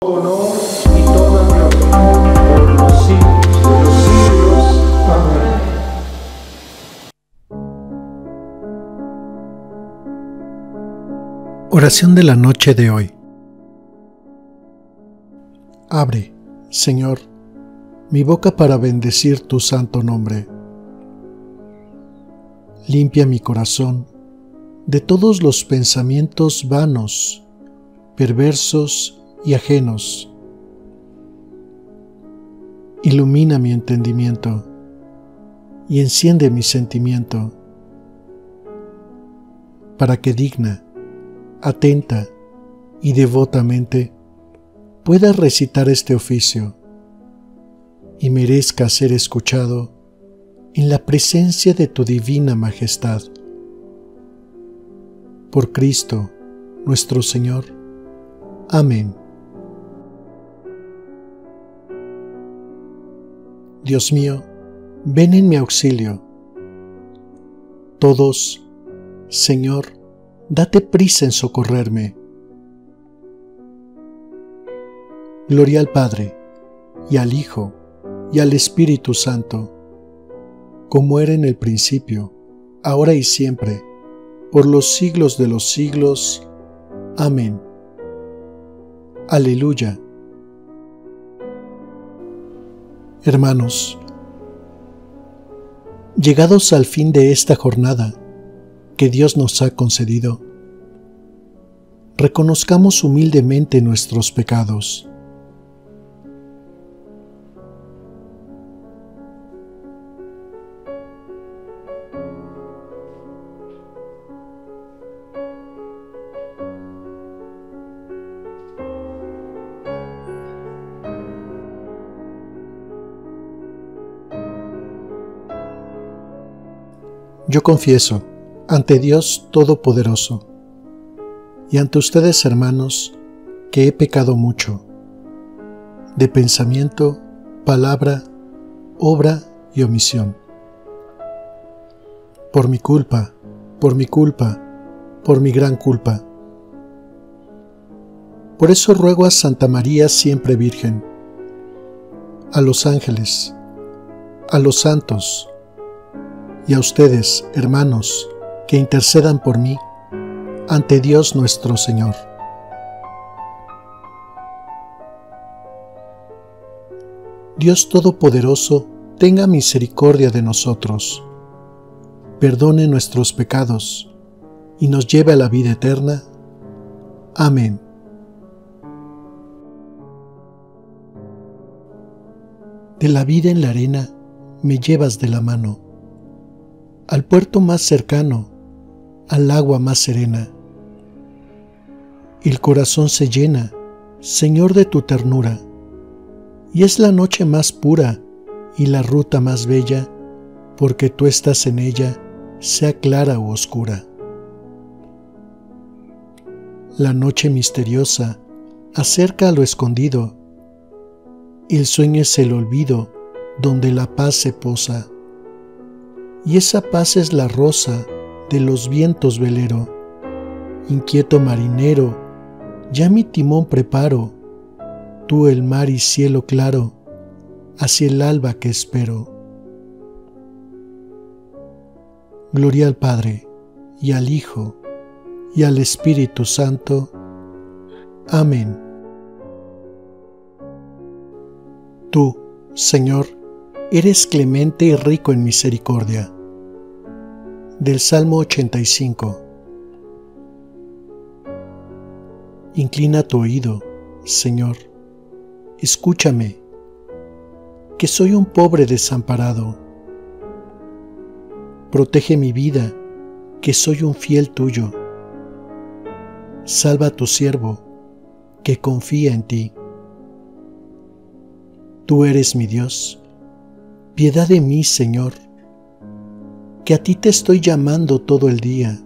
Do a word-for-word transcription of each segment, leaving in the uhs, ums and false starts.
honor y toda gloria por los siglos de los siglos. Amén. Oración de la noche de hoy. Abre, Señor, mi boca para bendecir tu santo nombre. Limpia mi corazón de todos los pensamientos vanos, perversos y ajenos. Ilumina mi entendimiento y enciende mi sentimiento, para que digna, atenta y devotamente pueda recitar este oficio y merezca ser escuchado en la presencia de tu divina majestad. Por Cristo, nuestro Señor. Amén. Dios mío, ven en mi auxilio. Todos, Señor, date prisa en socorrerme. Gloria al Padre, y al Hijo, y al Espíritu Santo, como era en el principio, ahora y siempre, por los siglos de los siglos. Amén. Aleluya. Hermanos, llegados al fin de esta jornada que Dios nos ha concedido, reconozcamos humildemente nuestros pecados. Yo confieso ante Dios Todopoderoso y ante ustedes, hermanos, que he pecado mucho, de pensamiento, palabra, obra y omisión. Por mi culpa, por mi culpa, por mi gran culpa. Por eso ruego a Santa María siempre Virgen, a los ángeles, a los santos, y a ustedes, hermanos, que intercedan por mí ante Dios nuestro Señor. Dios Todopoderoso, tenga misericordia de nosotros, perdone nuestros pecados y nos lleve a la vida eterna. Amén. De la vida en la arena me llevas de la mano, al puerto más cercano, al agua más serena. El corazón se llena, Señor, de tu ternura, y es la noche más pura y la ruta más bella, porque tú estás en ella, sea clara o oscura. La noche misteriosa acerca a lo escondido, el sueño es el olvido donde la paz se posa, y esa paz es la rosa de los vientos velero. Inquieto marinero, ya mi timón preparo, tú el mar y cielo claro, hacia el alba que espero. Gloria al Padre, y al Hijo, y al Espíritu Santo. Amén. Tú, Señor, eres clemente y rico en misericordia. Del Salmo ochenta y cinco. Inclina tu oído, Señor, escúchame, que soy un pobre desamparado. Protege mi vida, que soy un fiel tuyo. Salva a tu siervo, que confía en ti. Tú eres mi Dios, piedad de mí, Señor, que a ti te estoy llamando todo el día.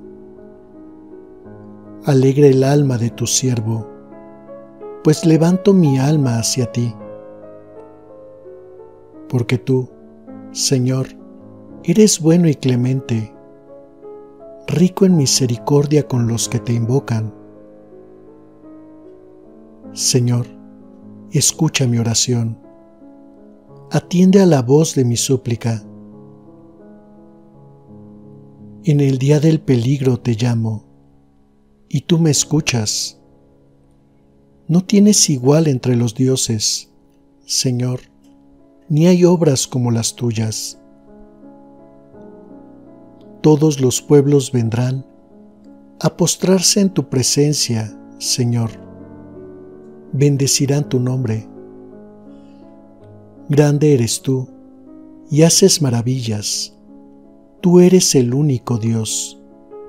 Alegra el alma de tu siervo, pues levanto mi alma hacia ti. Porque tú, Señor, eres bueno y clemente, rico en misericordia con los que te invocan. Señor, escucha mi oración. Atiende a la voz de mi súplica. En el día del peligro te llamo, y tú me escuchas. No tienes igual entre los dioses, Señor, ni hay obras como las tuyas. Todos los pueblos vendrán a postrarse en tu presencia, Señor. Bendecirán tu nombre. Grande eres tú, y haces maravillas. Tú eres el único Dios.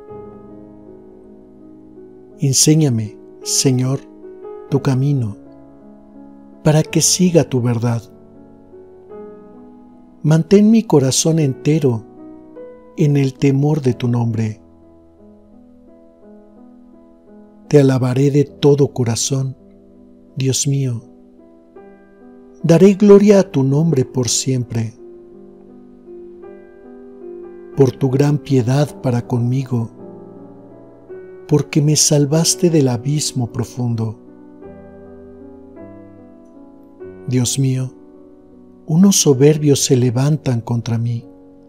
Enséñame, Señor, tu camino, para que siga tu verdad. Mantén mi corazón entero en el temor de tu nombre. Te alabaré de todo corazón, Dios mío. Daré gloria a tu nombre por siempre. Por tu gran piedad para conmigo, porque me salvaste del abismo profundo. Dios mío, unos soberbios se levantan contra mí.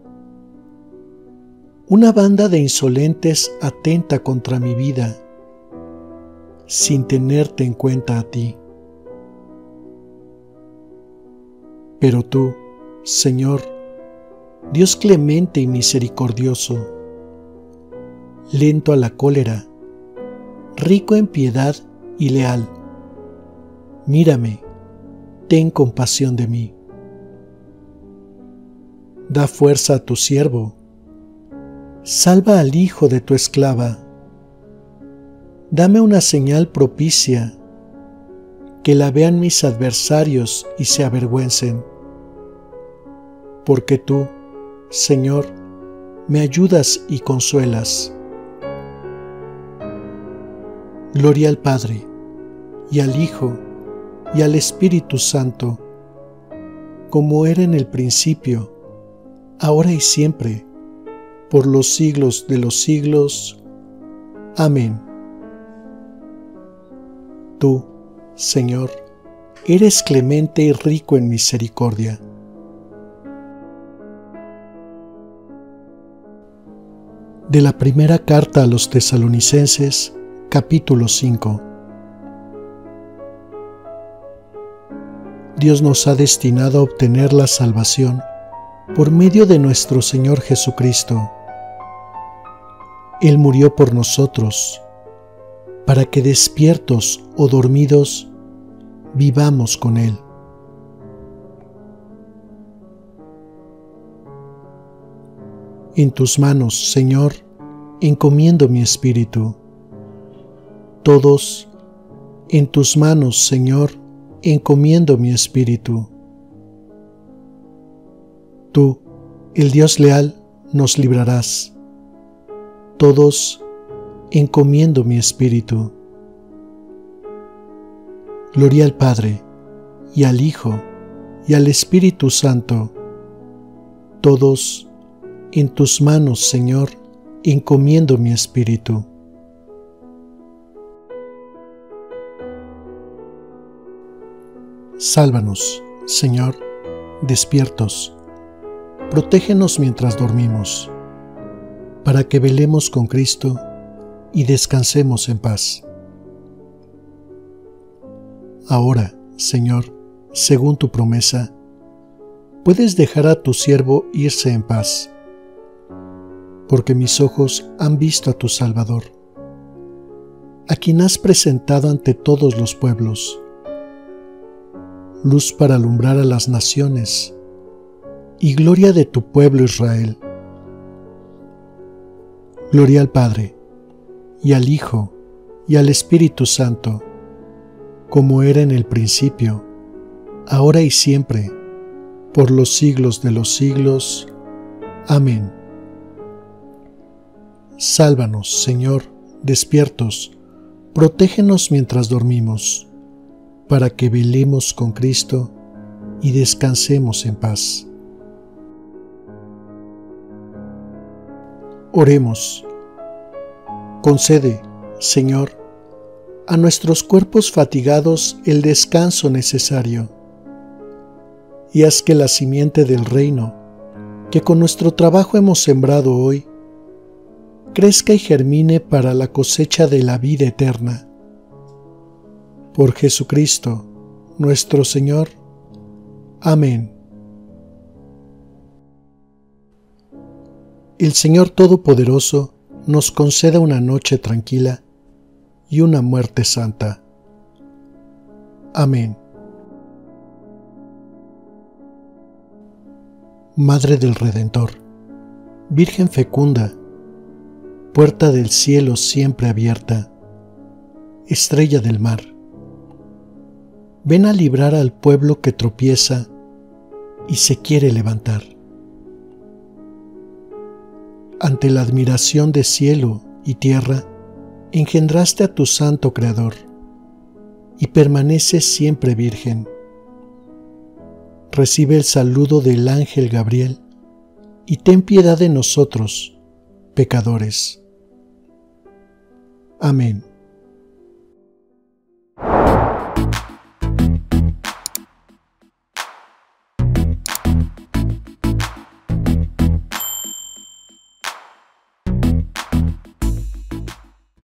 Una banda de insolentes atenta contra mi vida, sin tenerte en cuenta a ti. Pero tú, Señor, Dios clemente y misericordioso, lento a la cólera, rico en piedad y leal, mírame, ten compasión de mí. Da fuerza a tu siervo, salva al hijo de tu esclava. Dame una señal propicia, que la vean mis adversarios y se avergüencen. Porque tú, Señor, me ayudas y consuelas. Gloria al Padre, y al Hijo, y al Espíritu Santo, como era en el principio, ahora y siempre, por los siglos de los siglos. Amén. Tú, Señor, eres clemente y rico en misericordia. De la primera carta a los Tesalonicenses, capítulo cinco. Dios nos ha destinado a obtener la salvación por medio de nuestro Señor Jesucristo. Él murió por nosotros, para que despiertos o dormidos vivamos con Él. En tus manos, Señor, encomiendo mi espíritu. Todos, en tus manos, Señor, encomiendo mi espíritu. Tú, el Dios leal, nos librarás. Todos, encomiendo mi espíritu. Gloria al Padre, y al Hijo, y al Espíritu Santo. Todos, en tus manos, Señor, encomiendo mi espíritu. Sálvanos, Señor, despiertos. Protégenos mientras dormimos, para que velemos con Cristo y descansemos en paz. Ahora, Señor, según tu promesa, puedes dejar a tu siervo irse en paz, porque mis ojos han visto a tu Salvador, a quien has presentado ante todos los pueblos, luz para alumbrar a las naciones y gloria de tu pueblo Israel. Gloria al Padre, y al Hijo, y al Espíritu Santo, como era en el principio, ahora y siempre, por los siglos de los siglos. Amén. Sálvanos, Señor, despiertos, protégenos mientras dormimos, para que velemos con Cristo y descansemos en paz. Oremos. Concede, Señor, a nuestros cuerpos fatigados el descanso necesario, y haz que la simiente del reino, que con nuestro trabajo hemos sembrado hoy, crezca y germine para la cosecha de la vida eterna. Por Jesucristo, nuestro Señor. Amén. El Señor Todopoderoso nos conceda una noche tranquila y una muerte santa. Amén. Madre del Redentor, Virgen fecunda, puerta del cielo siempre abierta, estrella del mar, ven a librar al pueblo que tropieza y se quiere levantar. Ante la admiración de cielo y tierra, engendraste a tu santo Creador y permaneces siempre virgen. Recibe el saludo del ángel Gabriel y ten piedad de nosotros, pecadores. Amén.